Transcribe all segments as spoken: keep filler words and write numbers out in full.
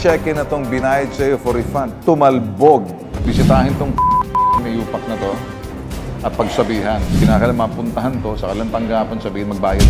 cheque na tong binayad sa'yo for refund, tumalbog. Bisitahin tong may upak na to at pagsabihan. Kinakailangan mapuntahan to sa kalang tanggapan, sabihin magbayad.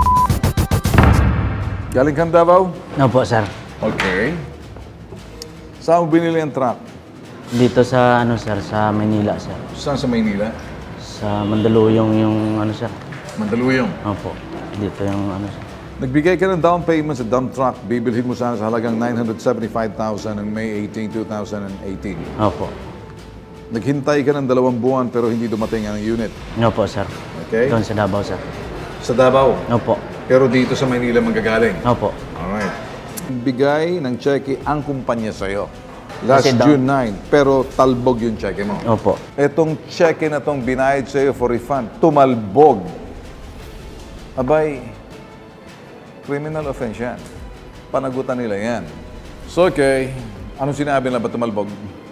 Galing kang Davao? Opo, sir. Okay. Saan mo binili ang truck? Dito sa, ano, sir, sa Manila, sir. Saan sa Maynila? Sa Mandaluyong yung, ano, sir. Mandaluyong? Opo. Dito yung, ano, sir. Nagbigay ka ng down payment sa dump truck. Bibilhin mo sana sa halagang nine hundred seventy-five thousand on May eighteenth, two thousand eighteen. Opo. Naghintay ka ng dalawang buwan pero hindi dumating ang unit. Opo, sir. Okay? Doon sa Davao, sir. Sa Davao? Opo. Pero dito sa Maynila manggagaling? Opo. Alright. Bigay ng cheque ang kumpanya sa'yo. Last Kasi June ninth, pero talbog yung cheque mo. Opo. Etong cheque na tong binayad sa'yo for refund, tumalbog. Abay, criminal offense yan. Panagutan nila yan. So, okay. Anong sinabi nila ba tumalbog?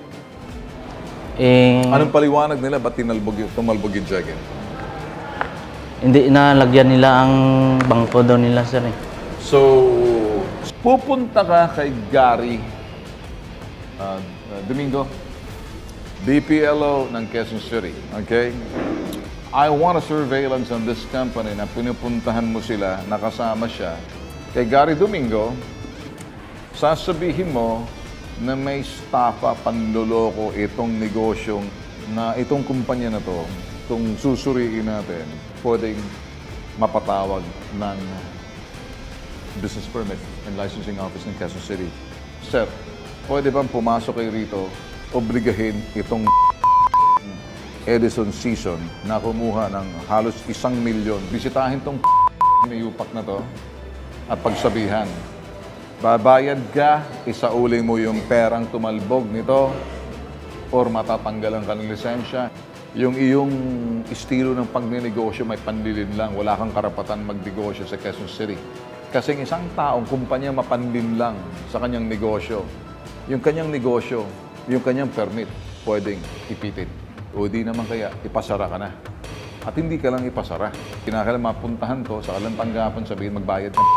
Eh, Anong paliwanag nila ba't tinalbog yung, tumalbog yung cheque? hindi nalagyan nila ang bangko daw nila, sir, eh. So, pupunta ka kay Gary uh, uh, Domingo, D P L O ng Quezon City, okay? I want a surveillance on this company na pinupuntahan mo sila, nakasama siya. Kay Gary Domingo, sasabihin mo na may staffa, panloloko itong negosyong na itong kumpanya na to, itong susuriin natin, pwedeng mapatawag ng business permit and licensing office ng Quezon City. Sir, pwede bang pumasok kayo rito, obligahin itong Edison Season na kumuha ng halos isang milyon. Bisitahin tong may upak na to at pagsabihan. Babayad ka, isauli mo yung perang tumalbog nito or matatanggalan ka ng lisensya. Yung iyong estilo ng pagnenegosyo may panlilin lang. Wala kang karapatan magnegosyo sa Quezon City. Kasi isang taong kumpanya mapanlin lang sa kanyang negosyo. Yung kanyang negosyo, yung kanyang permit, pwedeng ipitin. O di naman kaya, ipasara ka na. At hindi ka lang ipasara. Kinakailangan mapuntahan to sa kalang tanggapan, sabihin magbayad ka.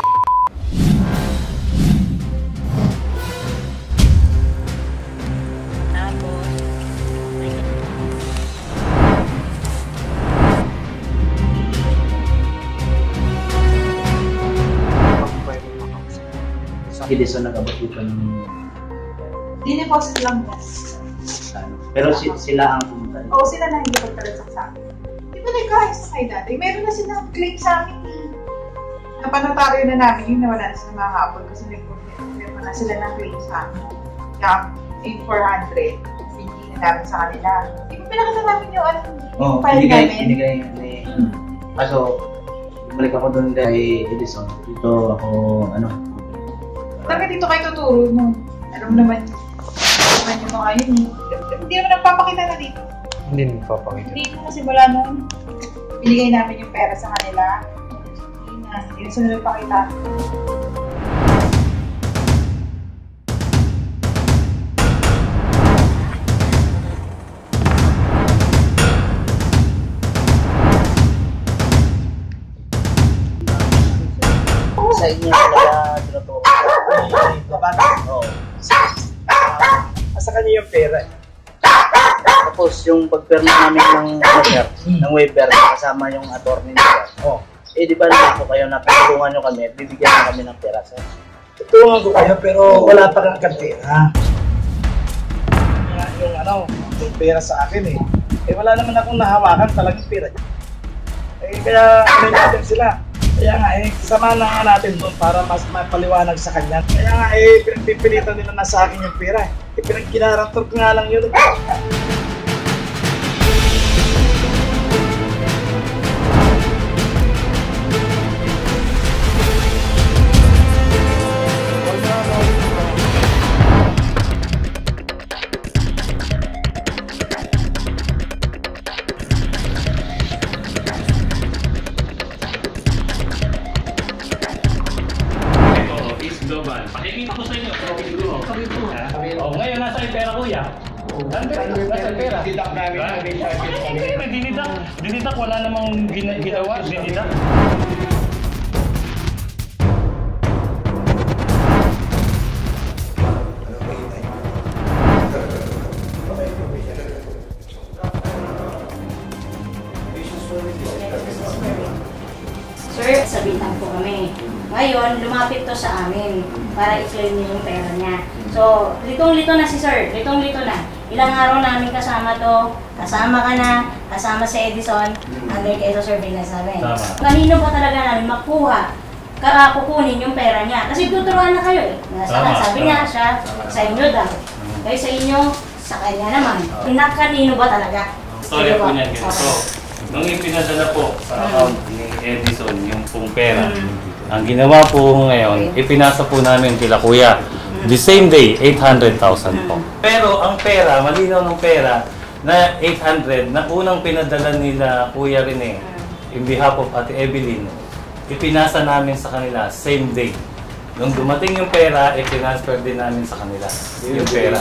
Edison nag-abot dito ng... Dineposit lang po. Ano. Pero si, sila ang pumunta. Oo, sila na hindi pagtalansak sa akin. Di ba nagkahit sa side dati? Meron na sila claim sa amin eh. Napanotaryo na namin yun na wala na sila makakapon kasi meron na sila ng claim sa amin. Kaya in four hundred, hindi na namin sa kanila. Di ba pinakita namin yung ano, yung Oo, file binigay, namin? binigay ni... Kaso, balik ako doon kay Edison. Dito ako, ano... Talaga dito kayo tuturo mo. Alam naman, naman yung mga yun. Hindi naman nagpapakita na dito. Hindi nagpapakita. Hindi na kasi wala nung binigay namin yung pera sa kanila. Hindi na, hindi na sila nagpakita. Sa inyo talaga tinutukoy. Oo. Asa kanya yung pera? Tapos yung pagpirma namin ng waiver, ng waiver kasama yung attorney nila. Oh. Eh di ba naman po kayo napatulungan nyo kami, bibigyan nyo kami ng pera, sir. Tutulungan ko kayo pero wala pa kang pera. Yung ano, yung pera sa akin eh. Eh wala naman akong nahawakan talagang pera. Eh kaya ano natin sila. Kaya nga eh, sama na nga natin doon para mas mapaliwanag sa kanya. Kaya nga eh, pinagpipilitan nila na sa akin yung pera. Eh, pinagkinarantor ko nga lang yun. Global. Pakikita ko sa inyo. Oh, ngayon nasa yung pera, kuya. Ang pera, nasa yung pera. Dinidak namin. Dinidak. Dinidak, wala namang ginawa. Dinidak. Sir, sabitan po kami. Ngayon, lumapit to sa amin para i-claim niyo yung pera niya. So, litong-lito na si sir. Litong-lito na. Ilang araw namin kasama to. Kasama ka na. Kasama si Edison. Under kay sa surveillance namin. Kanino ba talaga namin makuha? Kaya kukunin yung pera niya. Kasi tuturuan na kayo eh. Nasaan, sabi niya siya, sa inyo daw. Kayo sa inyo, sa kanya naman. Kanino ba talaga? Story po niyan ganito. Nung ipinadala po sa account ni Edison yung pong pera, ang ginawa po ngayon, ipinasa po namin kila kuya. The same day, eight hundred thousand po. Pero ang pera, malinaw ng pera, na eight hundred, na unang pinadala nila Kuya Rene, in behalf of Ate Evelyn, ipinasa namin sa kanila same day. Nung dumating yung pera, i-transfer din namin sa kanila yung pera.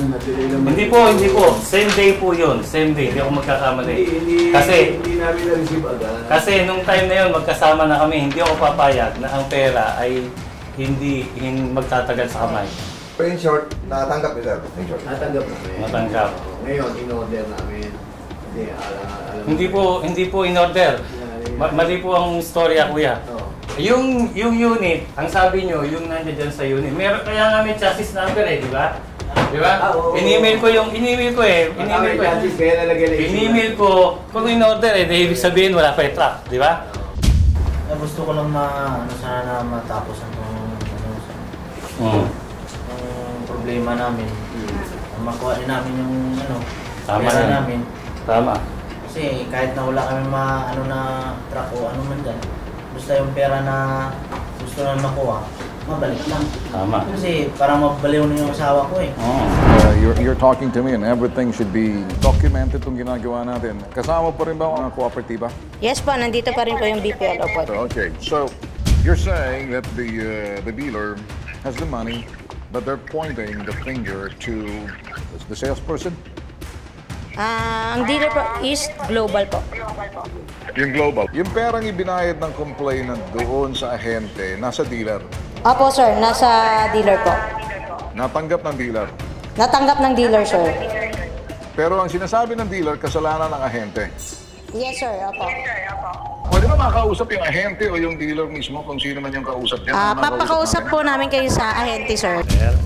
Hindi po, hindi po. Same day po yun. Same day. Hindi ako magkakamali. Kasi, hindi namin na-receive agad. Kasi nung time na yun, magkasama na kami, hindi ako papayag na ang pera ay hindi, hindi magtatagal sa kamay. Pero in short, nakatanggap niyo sir? In short. Natanggap namin. Natanggap. Ngayon, in-order namin. Hindi, alam, alam. Hindi po, hindi po in-order. Ma mali po ang storya, kuya. Oo. Yung yung unit, ang sabi nyo, yung nandiyan dyan sa unit. Meron kaya nga may chassis number eh, di ba? Di ba? Ah, oo. In-email ko yung, in-email ko eh. In-email ko. Chassis, kaya nalagyan na In-email ko, kung in-order eh, di ibig sabihin wala pa yung truck, di ba? Na gusto ko lang ma, ano, sana na matapos ang ano, sa, Hmm. ang problema namin. Makuha din namin yung ano, Tama pera yan. namin. Tama. Kasi kahit na wala kami ma, ano na truck o ano man dyan, basta yung pera na gusto na makuha, mabalik lang. Tama. Kasi parang mabaliw na yung asawa ko eh. Oh. Uh, you're, you're talking to me and everything should be documented itong ginagawa natin. Kasama pa rin ba ang kooperatiba? Yes po, nandito pa rin po yung B P L O po. Okay, so you're saying that the uh, the dealer has the money, but they're pointing the finger to the salesperson? Ah, ang dealer po is global po. Yung global. Yung perang ibinayad ng complainant doon sa ahente, nasa dealer. Opo sir, nasa dealer po. Natanggap ng dealer. Natanggap ng dealer sir. Pero ang sinasabi ng dealer, kasalanan ng ahente. Yes sir, opo. Pwede ba makausap yung ahente o yung dealer mismo kung sino man yung kausap niya? Ah, Makausap papakausap natin? po namin kayo sa ahente sir.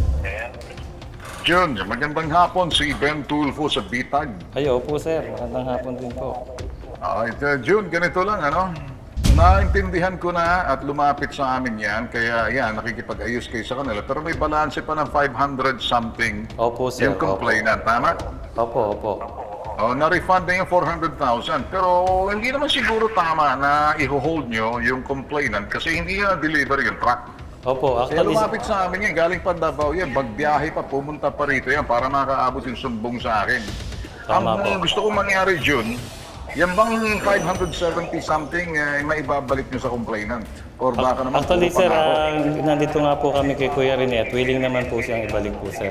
Jun, magandang hapon si Ben Tulfo sa Bitag. Ay, opo sir. Magandang hapon din po. Alright, uh, Jun, ganito lang, ano? Naintindihan ko na at lumapit sa amin yan, kaya yan, nakikipag-ayos kayo sa kanila. Pero may balanse pa ng five hundred something Opo sir. yung complainant, tama? Opo, opo. Oh, na-refund na yung four hundred thousand. Pero hindi naman siguro tama na i-hold nyo yung complainant kasi hindi na deliver yung truck. Opo, Kaya actually, lumapit sa amin yan, galing pa Davao yan, bagbiyahe pa, pumunta pa rito yan para makaabot yung sumbong sa akin. Tama Ang po. gusto kong mangyari, Jun, yan bang five hundred seventy something eh, maibabalik nyo sa complainant? Or baka naman actually puro sir, pangako? ah, nandito nga po kami kay Kuya Rene at willing naman po siyang ibalik po sir.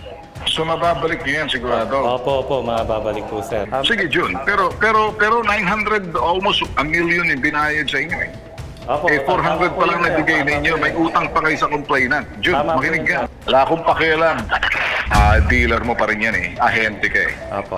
So mababalik nyo yan sigurado? Opo, opo, mababalik po sir. Sige, Jun, pero pero pero nine hundred, almost a million yung binayad sa inyo eh. Opo, Eh, four hundred tama po pa lang yun, sir. nabigay ninyo. May utang pa kayo sa complainant. Jun, Tama po makinig yun, ka. Wala akong pakialam. Ah, dealer mo pa rin yan eh. Ahente ka eh. Opo.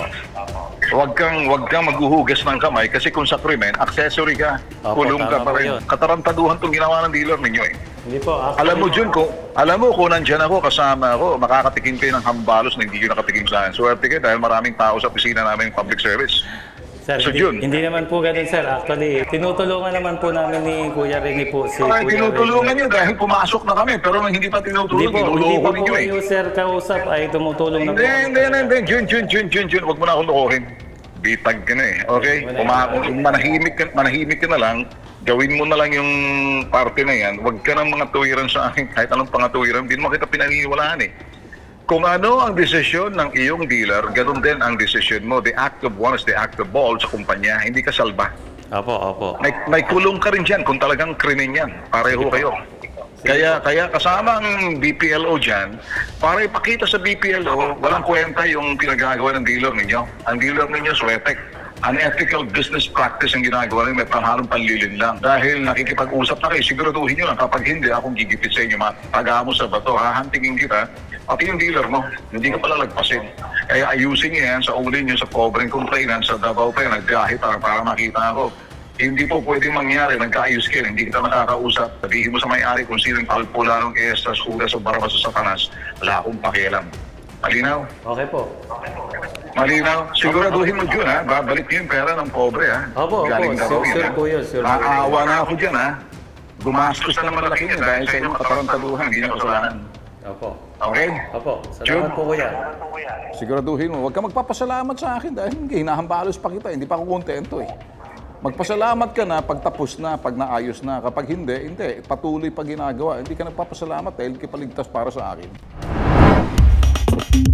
Huwag kang, huwag kang maghuhugas ng kamay kasi kung sa krimen, accessory ka. Opo, Kulong ka tama pa po rin. yun. Katarantaduhan itong ginawa ng dealer ninyo eh. Hindi po, actually, Alam mo, Jun, kung, alam mo kung nandyan ako, kasama ako, makakatikim kayo ng hambalos na hindi ko nakatikim sa akin. Swerte kayo dahil maraming tao sa opisina namin public service. Sir, So, hindi, Jun. hindi naman po ganun sir. Actually, tinutulungan naman po namin ni Kuya Rene po si Ay, Kuya tinutulungan Rene. nyo dahil pumasok na kami, pero nang hindi pa Hindi tinutulong, po, hindi niloloko pa po ninyo eh. kayo sir kausap ay tumutulong na po. Hindi, hindi, hindi, hindi. Jun, Jun, Jun, Jun, Jun. Huwag mo na akong lokohin. Bitag ka na eh. Okay? Uma manahimik, ka, manahimik ka na lang. Gawin mo na lang yung parte na yan. Huwag ka ng mga tuwiran sa akin. Kahit anong pangatuwiran, hindi mo kita pinaniniwalaan eh. Kung ano ang desisyon ng iyong dealer, ganun din ang desisyon mo. The act of one is the act of all sa kumpanya. Hindi ka salba. Opo, opo. May, may kulong ka rin dyan kung talagang krimen yan. Pareho kayo. Kaya kaya kasama ang B P L O dyan, para ipakita sa B P L O, walang kwenta yung pinagagawa ng dealer ninyo. Ang dealer ninyo, swetek. Unethical business practice ang ginagawa ninyo, may panghalong panlilin lang. Dahil nakikipag-usap na kayo, siguraduhin nyo lang, kapag hindi, akong gigipit sa inyo, taga mo sa bato, hahantingin kita, pati yung dealer mo, hindi ka pala lagpasin. Kaya ayusin niyo yan sa uli niyo sa covering complainant sa Davao pa yun, nagbiyahe para, para makita ako. Hindi po pwede mangyari, nagkaayos kayo, hindi kita makakausap. Sabihin mo sa may-ari kung sinong kalpula ng Estas, Judas o Barabas o Satanas, wala akong pakialam. Malinaw? Okay po. Malinaw? Siguraduhin mo dyan, ha? Babalik niyo yung pera ng pobre, ha? Opo, opo. Galing na Sure, raw sure yan, po ha? yun, sure po. Naaawa na ako dyan, ha? Gumastos na ng malaki niya dahil sa inyong katarantaduhan, hindi niyo kasalanan. Opo. Okay? Opo. Salamat po, kuya. Siguraduhin mo, huwag ka magpapasalamat sa akin dahil hindi, hinahambalos pa kita, hindi pa ako kontento eh. Magpasalamat ka na pag tapos na, pag naayos na. Kapag hindi, hindi. Patuloy pa ginagawa. Hindi ka nagpapasalamat dahil kipaligtas para sa akin.